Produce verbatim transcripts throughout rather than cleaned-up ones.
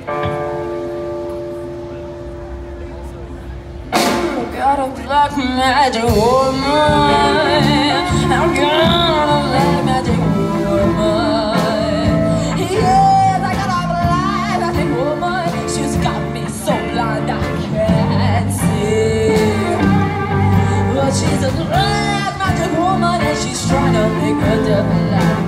Got a black magic woman. I got a black magic woman. Yes, I got a black magic woman. She's got me so blind I can't see. But she's a black magic woman and she's trying to make a devil like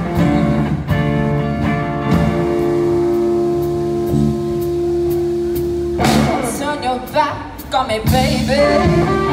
me. Turn your back on me, baby.